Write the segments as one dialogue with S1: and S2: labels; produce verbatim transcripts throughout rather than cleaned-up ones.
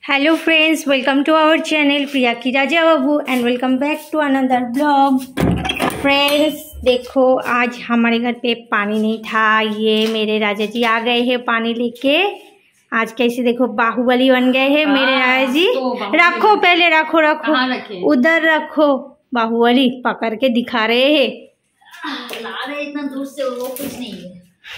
S1: Hello friends, welcome to our channel Priya की Raja Babu and welcome back to another blog. Friends देखो, आज हमारे घर पे पानी नहीं था। ये मेरे राजा जी आ गए हैं पानी लेके। आज कैसे देखो बाहुबली बन गए हैं मेरे राजा जी। तो रखो पहले, रखो रखो उधर रखो। बाहुबली पकड़ के दिखा रहे हैं।
S2: ला रहे इतना दूर से, वो कुछ नहीं है।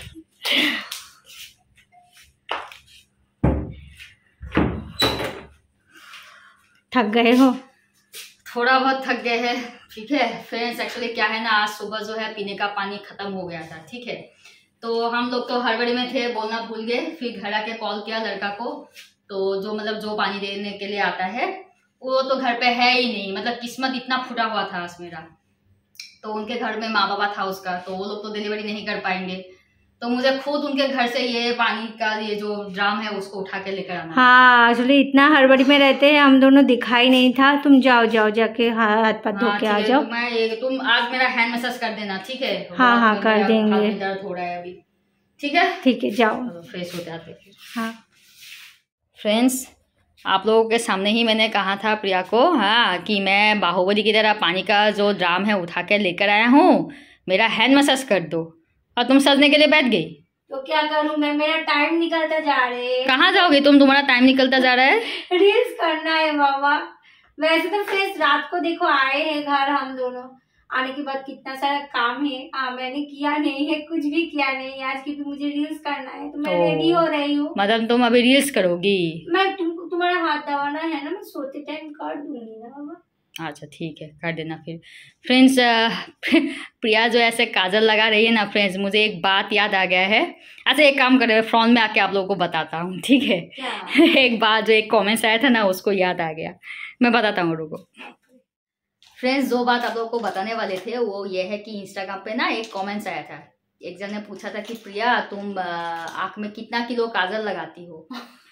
S1: थक गए हो?
S2: थोड़ा बहुत थक गए हैं। ठीक है फ्रेंड्स, एक्चुअली क्या है ना, आज सुबह जो है पीने का पानी खत्म हो गया था। ठीक है, तो हम लोग तो हड़बड़ी में थे, बोलना भूल गए। फिर घर आके कॉल किया लड़का को, तो जो मतलब जो पानी देने के लिए आता है वो तो घर पे है ही नहीं। मतलब किस्मत इतना फूटा हुआ था आज मेरा। तो उनके घर में माँ बाबा था उसका, तो वो लोग तो डिलीवरी नहीं कर पाएंगे। तो मुझे खुद उनके घर से ये पानी का ये जो ड्राम है उसको उठा के लेकर आना।
S1: हाँ, एक्चुअली इतना हड़बड़ी में रहते हैं हम दोनों, दिखाई नहीं था। तुम जाओ जाओ जाके हाथ पाथ धो के आ जाओ।
S2: मैं एक, तुम आज मेरा हैंड मसाज कर देना, ठीक है?
S1: हाँ हाँ कर देंगे।
S2: दर्द हो रहा है अभी। ठीक है
S1: ठीक है, जाओ
S2: फ्रेश होते आते।
S1: हाँ
S2: फ्रेंड्स, आप लोगों के सामने ही मैंने कहा था प्रिया को, हाँ, कि मैं बाहुबली की तरह पानी का जो ड्राम है उठा के लेकर आया हूँ, मेरा हैंड मसाज कर दो। और तुम सजने के लिए बैठ गई।
S1: तो क्या करूं मैं, मेरा टाइम निकलता जा रहा है।
S2: कहाँ जाओगे तुम? तुम्हारा टाइम निकलता जा रहा है।
S1: रील्स करना है बाबा। वैसे तो फ्रेंड्स रात को देखो आए हैं घर हम दोनों, आने के बाद कितना सारा काम है। आ, मैंने किया नहीं है, कुछ भी किया नहीं आज, क्योंकि मुझे रील्स करना है। तो मैं रेडी हो रही हूँ। मतलब
S2: तुम अभी रील्स करोगी?
S1: मैं तुमको तुम्हारा हाथ दबाना है ना, मैं सोते टाइम कर दूंगी ना बाबा।
S2: अच्छा ठीक है, कर देना फिर। फ्रेंड्स, प्रिया जो ऐसे काजल लगा रही है ना फ्रेंड्स, मुझे एक बात याद आ गया है। अच्छा एक काम करे, फ्रॉन में आके आप लोगों को बताता हूँ, ठीक है? एक बात जो एक कमेंट्स आया था ना, उसको याद आ गया, मैं बताता हूँ, रुको। फ्रेंड्स, जो बात आप लोगों को बताने वाले थे वो ये है कि इंस्टाग्राम पे ना एक कमेंट्स आया था। एक जन ने पूछा था कि प्रिया तुम आँख में कितना किलो काजल लगाती हो,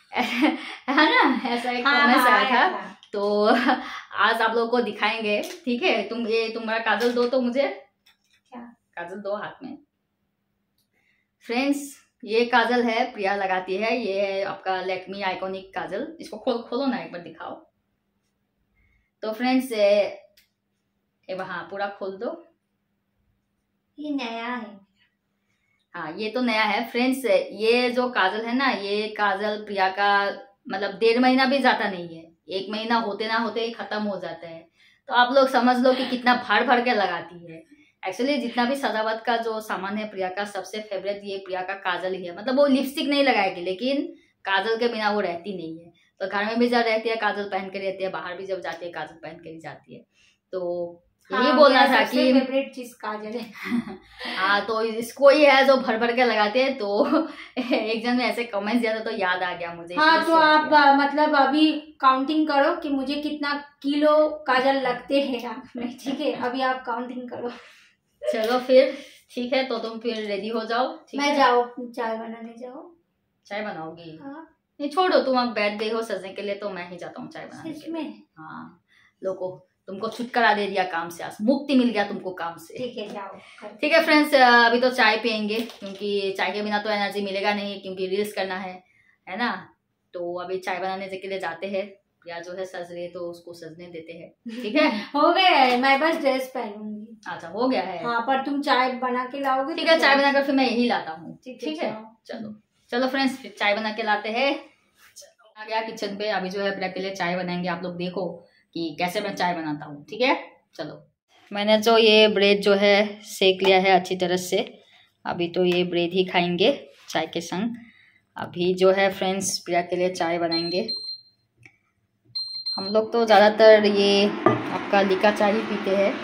S2: है ना? ऐसा एक कमेंट्स आया था। तो आज आप लोगों को दिखाएंगे, ठीक है? तुम ये तुम्हारा काजल दो तो मुझे, क्या काजल दो हाथ में। फ्रेंड्स, ये काजल है प्रिया लगाती है, ये है आपका लैक्मी आइकॉनिक काजल। इसको खोल खोलो ना, एक बार दिखाओ। तो फ्रेंड्स ये वहाँ पूरा खोल दो।
S1: ये नया है।
S2: हाँ ये तो नया है फ्रेंड्स। ये जो काजल है ना, ये काजल प्रिया का मतलब डेढ़ महीना भी ज्यादा नहीं है, एक महीना होते ना होते ही खत्म हो जाता है। तो आप लोग समझ लो कि कितना भर भर के लगाती है। एक्चुअली जितना भी सजावट का जो सामान है प्रिया का, सबसे फेवरेट ये प्रिया का काजल ही है। मतलब वो लिपस्टिक नहीं लगाएगी, लेकिन काजल के बिना वो रहती नहीं है। तो घर में भी जब रहती है काजल पहन के रहती है, बाहर भी जब जाती है काजल पहन के ही जाती है। तो
S1: हाँ,
S2: ये बोलना था कि
S1: फेवरेट चीज काजल है।
S2: हाँ, तो इसको ही है जो भर भर के लगाते हैं। तो एक जन ने ऐसे कमेंट्स दिया था तो याद आ गया मुझे।
S1: हाँ, तो आप मतलब अभी काउंटिंग करो कि मुझे कितना किलो काजल लगते हैं आँख में, ठीक है? अभी आप काउंटिंग करो।
S2: चलो फिर ठीक है, तो तुम फिर रेडी हो जाओ।
S1: मैं जाओ चाय बनाने जाओ।
S2: चाय बनाओगी?
S1: हाँ।
S2: नहीं छोड़ो, तुम अब बैठ गई हो सजने के लिए, तो मैं ही जाता हूँ चाय बनाने के लिए। हाँ, लोगों तुमको छुटकारा दे दिया काम से, आज मुक्ति मिल गया तुमको काम से।
S1: ठीक है जाओ। ठीक
S2: है फ्रेंड्स, अभी तो चाय पियेंगे, क्योंकि चाय के बिना तो एनर्जी मिलेगा नहीं, क्योंकि रील्स करना है, है ना? तो अभी चाय बनाने के लिए जाते हैं। या जो है सज रही है तो उसको सजने देते हैं, ठीक है?
S1: हो गया है, मैं बस ड्रेस पहनूंगी।
S2: अच्छा हो गया है।
S1: हाँ, पर तुम चाय बना के लाओगे?
S2: ठीक है, चाय बनाकर फिर मैं यही लाता हूँ। ठीक है, चलो चलो फ्रेंड्स, फिर चाय बना के लाते हैं। आ गया किचन पे, अभी जो है प्रिया के लिए चाय बनाएंगे। आप लोग देखो कि कैसे मैं चाय बनाता हूँ, ठीक है? चलो, मैंने जो ये ब्रेड जो है सेक लिया है अच्छी तरह से। अभी तो ये ब्रेड ही खाएंगे चाय के संग। अभी जो है फ्रेंड्स प्रिया के लिए चाय बनाएंगे। हम लोग तो ज़्यादातर ये आपका लिका चाय ही पीते हैं,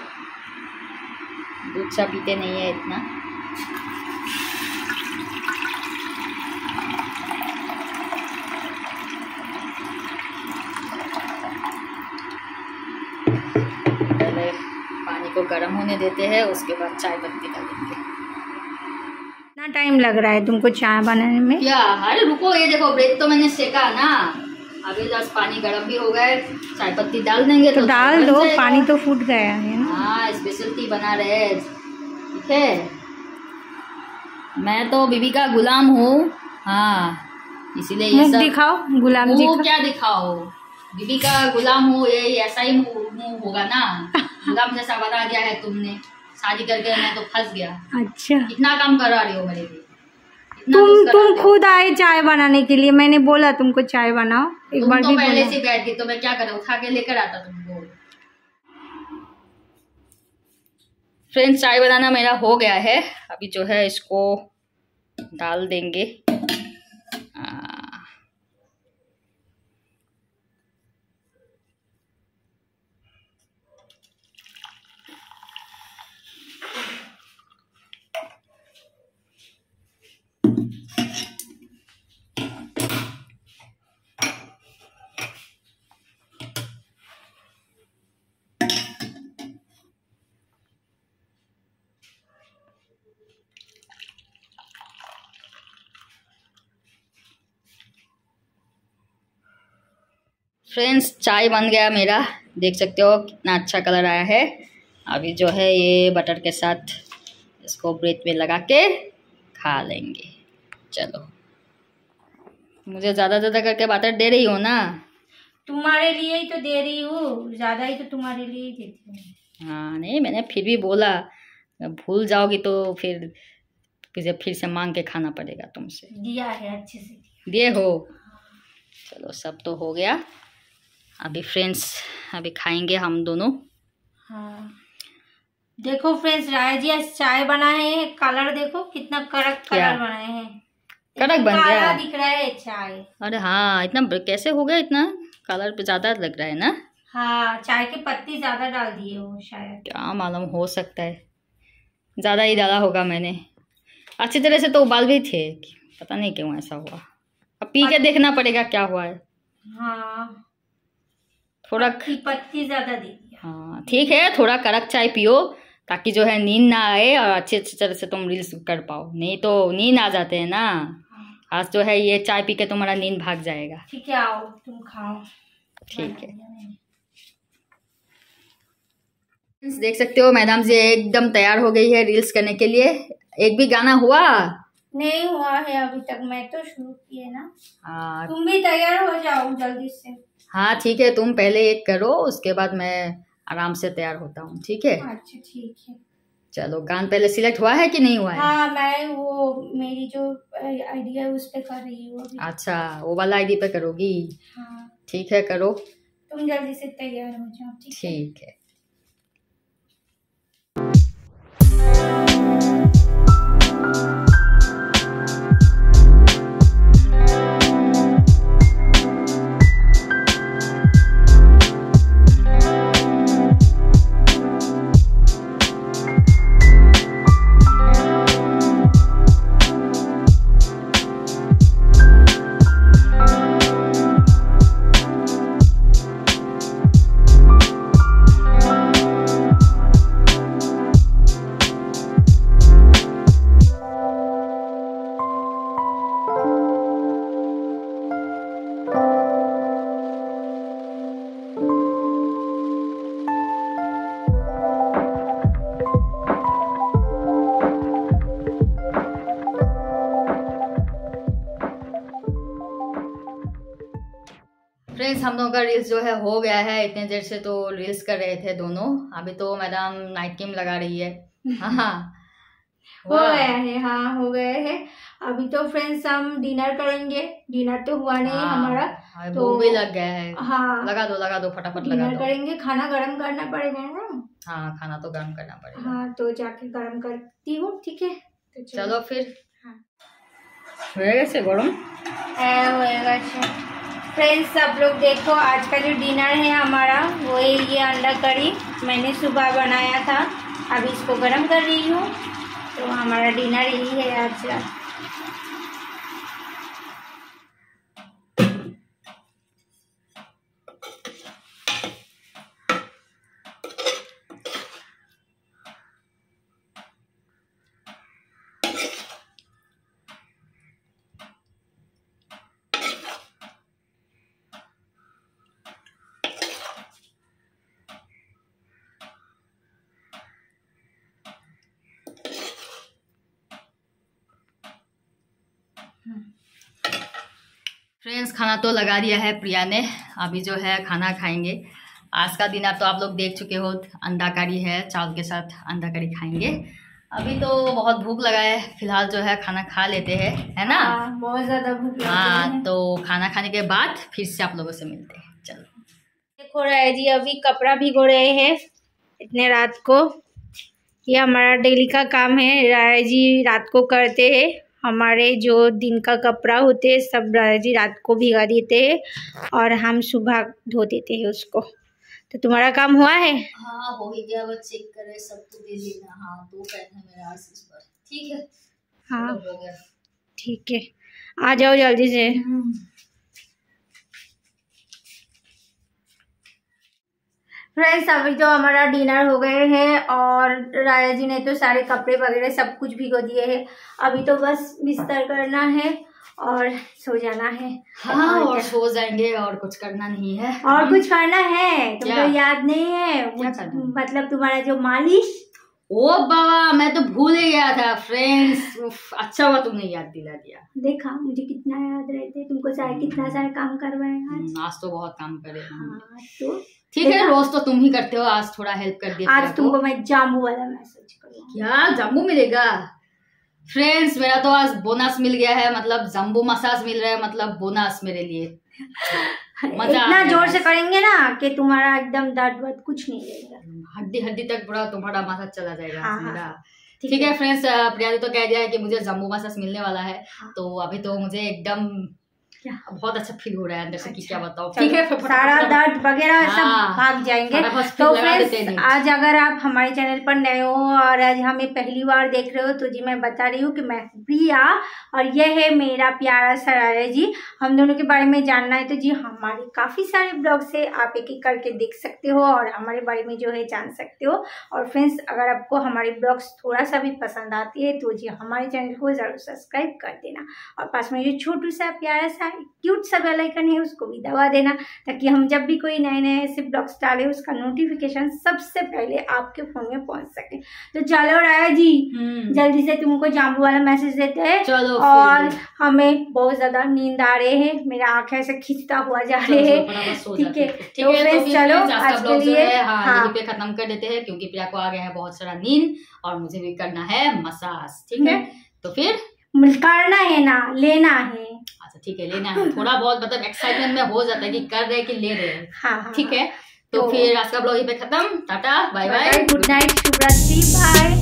S2: दूध चाय पीते नहीं है इतना। पहले पानी को गर्म होने देते हैं, उसके बाद चाय पत्ती डालेंगे।
S1: कितना टाइम लग रहा है तुमको चाय बनाने में?
S2: क्या? अरे रुको, ये देखो ब्रेड तो मैंने सेका ना, अभी जस्ट पानी गर्म भी हो गया, चाय पत्ती डाल देंगे। तो, तो डाल दो, पानी तो फूट गया है ना। हाँ, स्पेशलिटी बना रहे, ठीक है? मैं तो बीबी का गुलाम हूँ। हाँ, इसीलिए ये
S1: मुंह
S2: सब
S1: दिखाओ, गुलाम जी
S2: मुंह
S1: का।
S2: क्या दिखाओ, बीबी का गुलाम हो, ये ऐसा ही मुंह मुंह होगा ना। गुलाम जैसा बना दिया है तुमने, शादी करके मैं तो फंस गया।
S1: अच्छा,
S2: कितना काम करा रही हो मेरे लिए, इतना
S1: तुम
S2: कुछ करा
S1: तुम
S2: रही हो।
S1: खुद आए चाय बनाने के लिए, मैंने बोला तुमको चाय बनाओ, एक
S2: तुम
S1: बार
S2: तो
S1: भी
S2: पहले
S1: बोला।
S2: से बैठ गई तो मैं क्या करूँ, उठा के लेकर आता तुमको। फ्रेंड्स चाय बनाना मेरा हो गया है, अभी जो है इसको डाल देंगे। आ, फ्रेंड्स चाय बन गया मेरा, देख सकते हो कितना अच्छा कलर आया है। अभी जो है ये बटर के साथ इसको ब्रेड में लगा के खा लेंगे। चलो, मुझे ज़्यादा ज़्यादा करके बटर दे रही हो ना।
S1: तुम्हारे लिए ही तो दे रही हूँ, ज्यादा ही तो तुम्हारे लिए ही देती हूँ।
S2: हाँ नहीं, मैंने फिर भी बोला, भूल जाओगी तो फिर मुझे फिर से मांग के खाना पड़ेगा तुमसे।
S1: दिया है, अच्छे से दिया।
S2: दिए हो। चलो सब तो हो गया, अभी फ्रेंड्स अभी खाएंगे हम दोनों।
S1: हाँ देखो फ्रेंड्स, राय जी आज चाय बनाए हैं, कलर देखो कितना कड़क
S2: क्या?
S1: कलर बनाए हैं,
S2: कड़क बन
S1: काला
S2: गया?
S1: दिख रहा है चाय।
S2: अरे हाँ, इतना ब- कैसे हो गया, इतना कलर पे ज़्यादा लग रहा है ना।
S1: हाँ, चाय की पत्ती ज्यादा डाल दिए हो शायद।
S2: क्या मालूम, हो सकता है ज़्यादा ही डाला होगा मैंने। अच्छी तरह से तो उबाल भी थे, पता नहीं क्यों ऐसा हुआ। अब पी के देखना पड़ेगा क्या हुआ है।
S1: हाँ,
S2: थोड़ा
S1: पत्ती पत्ती ज्यादा दे दिया।
S2: हाँ ठीक है, थोड़ा कड़क चाय पियो ताकि जो है नींद ना आए और अच्छे अच्छी तरह से तुम रील्स कर पाओ, नहीं तो नींद आ जाते हैं ना। आज जो है ये चाय पी के तुम्हारा नींद भाग जाएगा।
S1: ठीक है, आओ तुम खाओ।
S2: ठीक है, देख सकते हो मैडम जी एकदम तैयार हो गई है रील्स करने के लिए। एक भी गाना हुआ
S1: नहीं हुआ है अभी तक, मैं तो शुरू किए ना।
S2: हाँ
S1: तुम भी तैयार हो जाओ जल्दी से।
S2: हाँ ठीक है, तुम पहले एक करो, उसके बाद मैं आराम से तैयार होता हूँ। ठीक है,
S1: अच्छा ठीक है।
S2: चलो गान पहले सिलेक्ट हुआ है कि नहीं हुआ है?
S1: हाँ, मैं वो मेरी जो आइडिया है उस पे कर रही हूँ अभी।
S2: अच्छा, वो वाला आईडी पे करोगी?
S1: हाँ
S2: ठीक है, करो।
S1: तुम जल्दी से तैयार हो जाओ। ठीक है,
S2: ठीक है। फ्रेंड्स हम लोगों का रील्स जो है हो गया है, इतने देर से तो रील्स कर रहे थे दोनों, अभी तो मैडम नाइट क्रीम लगा रही है। हाँ
S1: हो गया है। हाँ हो गया है। अभी तो फ्रेंड्स हम डिनर करेंगे, डिनर तो हुआ नहीं
S2: हाँ,
S1: हमारा,
S2: हाँ,
S1: तो
S2: भूख भी लग गया है।
S1: हाँ
S2: लगा दो लगा दो फटाफट लगा
S1: डिनर
S2: दो।
S1: करेंगे, खाना गर्म करना पड़ेगा ना।
S2: हाँ खाना तो गर्म करना पड़ेगा।
S1: हाँ तो जाके गर्म करती हूँ। ठीक है, तो
S2: चलो फिर।
S1: हाँ
S2: कैसे गरम
S1: होएगा। फ्रेंड्स सब लोग देखो, आज का जो डिनर है हमारा वो है ये अंडा करी, मैंने सुबह बनाया था, अभी इसको गर्म कर रही हूँ। तो हमारा डिनर यही है आज।
S2: फ्रेंड्स खाना तो लगा दिया है प्रिया ने, अभी जो है खाना खाएंगे। आज का दिन आप तो आप लोग देख चुके हो, अंडा करी है, चावल के साथ अंडा करी खाएंगे। अभी तो बहुत भूख लगा है, फिलहाल जो है खाना खा लेते हैं, है ना?
S1: हाँ, बहुत ज़्यादा भूख लगी है।
S2: हाँ, तो खाना खाने के बाद फिर से आप लोगों से मिलते हैं। चलो
S1: देखो राय जी अभी कपड़ा भिगो रहे हैं इतने रात को। ये हमारा डेली का काम है, राय जी रात को करते हैं। हमारे जो दिन का कपड़ा होते हैं सब राय जी रात को भिगा देते हैं और हम सुबह धो देते हैं उसको। तो तुम्हारा काम हुआ है?
S2: हाँ हो ही गया, बस चेक करे सब तो दे देना। हाँ दो पैन है मेरा आज इस पर, ठीक है?
S1: हाँ
S2: हो गया,
S1: ठीक है, आ जाओ जल्दी से। फ्रेंड्स अभी तो हमारा डिनर हो गए हैं और राया जी ने तो सारे कपड़े वगैरह सब कुछ भिगो दिए हैं। अभी तो बस बिस्तर करना है और सो जाना है।
S2: हाँ
S1: और,
S2: और सो जाएंगे, और कुछ करना नहीं है।
S1: और कुछ करना है तुमको याद नहीं है?
S2: क्या करना?
S1: मतलब तुम्हारा जो मालिश।
S2: ओ बाबा मैं तो भूल ही गया था फ्रेंड्स, अच्छा हुआ तुमने याद दिला दिया।
S1: देखा मुझे कितना याद रहते, तुमको सारे कितना सारे काम करवाए आज।
S2: आज तो बहुत काम करे।
S1: हाँ तो
S2: ठीक है, रोज तो तुम ही करते हो, आज थोड़ा हेल्प कर दिया।
S1: आज तुमको मैं जामू वाला मैसेज करूँगा।
S2: क्या जाम्बू मिलेगा? फ्रेंड्स मेरा तो आज बोनस मिल गया है, मतलब जम्बो मसाज मिल रहा है, मतलब बोनस मेरे लिए। मजा
S1: इतना जोर से करेंगे ना कि तुम्हारा एकदम दर्द वर्द कुछ नहीं रहेगा,
S2: हड्डी हड्डी तक पूरा तुम्हारा मसाज चला जाएगा।
S1: हाँ,
S2: मेरा ठीक है फ्रेंड्स, प्रिया ने तो कह दिया है कि मुझे जम्बो मसाज मिलने वाला है। हाँ। तो अभी तो मुझे एकदम बहुत अच्छा फील हो रहा है अंदर से, कि क्या बताओ। ठीक है,
S1: सारा दर्द वगैरह सब भाग जाएंगे। तो फ्रेंड्स आज अगर आप हमारे चैनल पर नए हो और आज हमें पहली बार देख रहे हो तो जी मैं बता रही हूँ कि मैं प्रिया और यह है मेरा प्यारा सा राया जी। हम दोनों के बारे में जानना है तो जी हमारे काफ़ी सारे ब्लॉग से आप एक एक करके देख सकते हो और हमारे बारे में जो है जान सकते हो। और फ्रेंड्स अगर आपको हमारे ब्लॉग्स थोड़ा सा भी पसंद आती है तो जी हमारे चैनल को ज़रूर सब्सक्राइब कर देना और पास में जो छोटू सा प्यारा सा क्यूट सा बेल आइकन है उसको भी दबा देना, ताकि हम जब भी कोई नए नए ऐसे ब्लॉग्स डालें उसका नोटिफिकेशन सबसे पहले आपके फोन में पहुंच सके। तो चलो राया जी जल्दी से तुमको जाम्बू वाला मैसेज देते हैं और हमें बहुत ज्यादा नींद आ रहे हैं, मेरा आंखें से खींचता हुआ जा रहे हैं। ठीक है तो फ्रेंड्स चलो आज के लिए
S2: हाँ पे खत्म कर देते हैं, क्योंकि प्रिया को आ गया है बहुत सारा नींद और मुझे भी करना है मसाज। ठीक है तो फिर
S1: करना है ना लेना है।
S2: अच्छा ठीक है लेना है, थोड़ा बहुत मतलब एक्साइटमेंट में हो जाता है कि कर रहे कि ले रहे हैं।
S1: हाँ,
S2: ठीक है तो, तो फिर आज का ब्लॉग यहीं पे खत्म। Tata bye bye,
S1: good night, शुभ रात्रि, बाय।